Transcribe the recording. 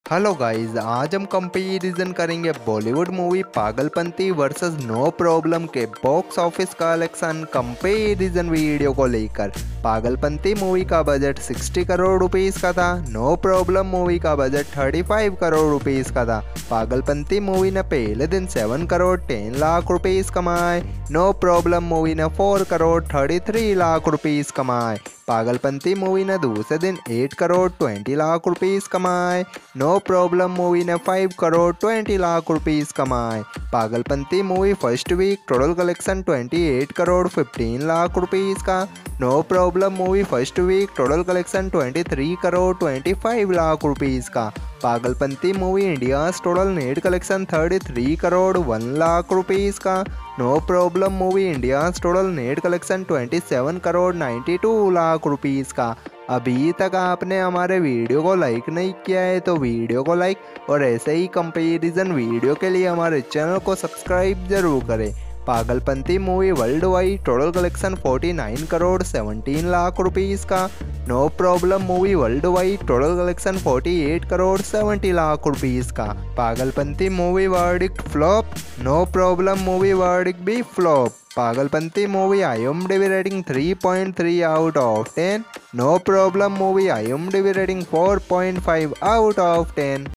Hello guys, आज हम comparison करेंगे Bollywood movie Pagalpanti versus no problem के box office collection comparison video को लेकर। पागलपंती मूवी का बजट 60 करोड़ रुपीस का था। नो प्रॉब्लम मूवी का बजट 35 करोड़ रुपीस का था। पागलपंती मूवी ने पहले दिन 7 करोड़ 10 लाख रुपीस कमाए। नो प्रॉब्लम मूवी ने 4 करोड़ 33 लाख रुपीस कमाए। पागलपंती मूवी ने दूसरे दिन 8 करोड़ 20 लाख रुपीस कमाए। नो प्रॉब्लम मूवी ने 5 करोड़ 20 लाख रुपीस कमाए। Pagalpanti movie first week total collection 28 crore 15 lakh rupees का। No problem movie first week total collection 23 crore 25 lakh rupees का। Pagalpanti movie India total net collection 33 crore 1 lakh rupees का। No problem movie India total net collection 27 crore 92 lakh rupees का। अभी तक आपने हमारे वीडियो को लाइक नहीं किया है तो वीडियो को लाइक और ऐसे ही कंपैरिजन वीडियो के लिए हमारे चैनल को सब्सक्राइब जरूर करें। Pagalpanti movie worldwide total collection 49 crore 17 lakh rupees का। No problem movie worldwide total collection 48 crore 70 lakh rupees का। Pagalpanti movie verdict flop. No problem movie verdict भी flop. Pagalpanti movie IMDb rating 3.3 out of 10। No problem movie IMDb rating 4.5 out of 10।